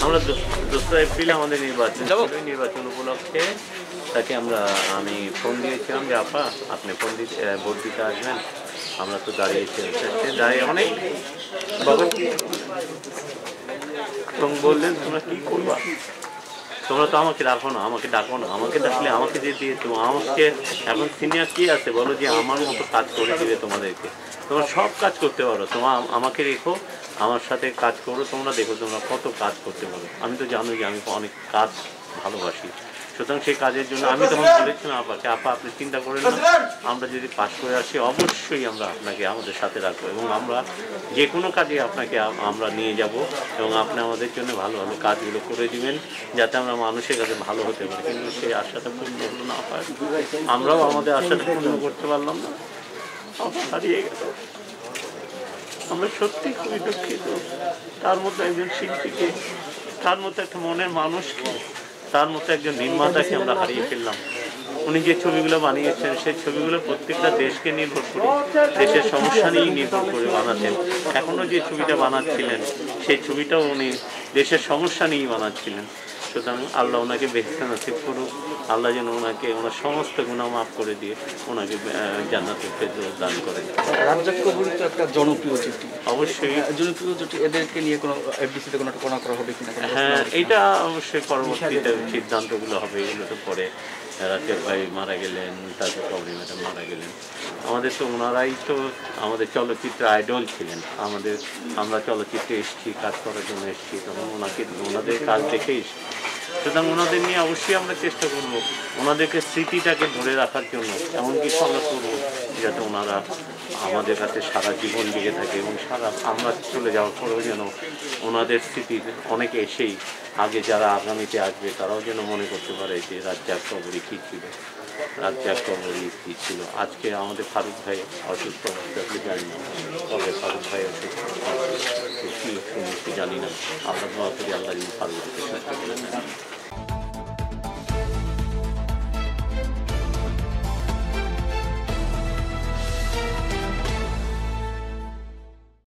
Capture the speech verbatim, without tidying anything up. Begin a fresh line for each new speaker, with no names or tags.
আমরা দোসরা এপ্রিলে আমাদের নির্বাচন নির্বাচন উপলক্ষে তাকে আমরা আমি ফোন দিয়েছিলাম যে আপা আপনি ফোন দিতে ভোট দিতে আসবেন, আমরা তো দাঁড়িয়েছি দাঁড়িয়ে অনেক এবং বললেন তোমরা কী করবা, তোমরা তো আমাকে ডাকো না, আমাকে ডাকো না, আমাকে ডাকলে আমাকে দিয়ে দিয়ে তোমার আমাকে এখন সিনিয়র কী আছে বলো যে আমার মতো কাজ করে দেবে তোমাদেরকে, তোমরা সব কাজ করতে পারো, তোমার আমাকে রেখো, আমার সাথে কাজ করো, তোমরা দেখো তোমরা কত কাজ করতে পারো। আমি তো জানোই যে আমি অনেক কাজ ভালোবাসি, সুতরাং সেই কাজের জন্য আমি তখন বলেছিলাম আপাকে আপা আপনি চিন্তা করেন না, আমরা যদি পাশ করে আসি অবশ্যই আমরা আপনাকে আমাদের সাথে রাখবো এবং আমরা যে কোনো কাজে আপনাকে আমরা নিয়ে যাব এবং আপনি আমাদের জন্য ভালো ভালো কাজগুলো করে দিবেন যাতে আমরা মানুষের কাছে ভালো হতে পারি। কিন্তু সেই আশাটা পূর্ণ হলো না হয়, আমরাও আমাদের আশাটা পূর্ণ করতে পারলাম না, হারিয়ে গেল। আমরা সত্যি খুবই দুঃখিত, তার মধ্যে একজন শিল্পীকে, তার মতো একটা মনের মানুষকে, তার মতো একজন নির্মাতাকে আমরা হারিয়ে ফেললাম। উনি যে ছবিগুলো বানিয়েছেন সেই ছবিগুলো প্রত্যেকটা দেশকে নির্ভর করে, দেশের সমস্যা নিয়েই নির্ভর করে বানাতেন। এখনও যে ছবিটা বানাচ্ছিলেন সেই ছবিটাও উনি দেশের সমস্যা নিয়েই বানাচ্ছিলেন। সুতরাং আল্লাহ ওনাকে বেহেশত নসিব করুক, আল্লাহ যেন ওনাকে ওনার সমস্ত গুনাহ মাফ করে দিয়ে ওনাকে জান্নাতুল ফেরদৌস দান করেন।
রাজ্জাক কবুল তো একটা জনপ্রিয় চিঠি,
অবশ্যই
জনপ্রিয় চিঠি, এদেরকে নিয়ে কোনো এফডিসিতে কোনো কোনো করা হবে কিনা?
হ্যাঁ, এটা অবশ্যই পরবর্তীতে সিদ্ধান্তগুলো হবে, এগুলো তো পরে। রাজ্জাক ভাই মারা গেলেন, তারপর কবরী ম্যাডাম মারা গেলেন, আমাদের তো ওনারাই তো আমাদের চলচ্চিত্র আইডল ছিলেন, আমাদের আমরা চলচ্চিত্রে এসেছি কাজ করার জন্য এসেছি, তখন ওনাকে ওনাদের কাজ দেখে এসেছি। সুতরাং ওনাদের নিয়ে অবশ্যই আমরা চেষ্টা করব ওনাদেরকে স্মৃতিটাকে ধরে রাখার জন্য, এমন কিছু আমরা করবো যাতে ওনারা আমাদের কাছে সারা জীবন লেগে থাকে এবং সারা আমরা চলে যাওয়ার পরেও যেন ওনাদের স্মৃতির অনেকে এসেই আগে যারা আগামীতে আসবে তারাও যেন মনে করতে পারে যে রাজ্জাক কবরী কী ছিল, রাজ্জাক কবরী কী ছিল। আজকে আমাদের ফারুক ভাই অসুস্থ অবস্থাতে জানি না, তবে ফারুক ভাই অসুস্থ কী শুনেছি জানি না, আমরা দোয়া করি আল্লাহ ফারুক সুস্থ করে নেন।